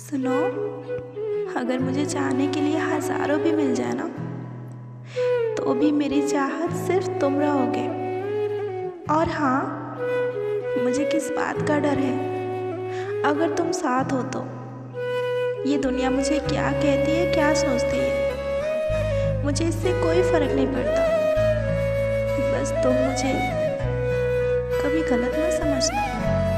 सुनो, अगर मुझे चाहने के लिए हज़ारों भी मिल जाए ना, तो भी मेरी चाहत सिर्फ तुम रहोगे। और हाँ, मुझे किस बात का डर है, अगर तुम साथ हो तो। ये दुनिया मुझे क्या कहती है, क्या सोचती है, मुझे इससे कोई फ़र्क नहीं पड़ता। बस तुम मुझे कभी गलत ना समझना।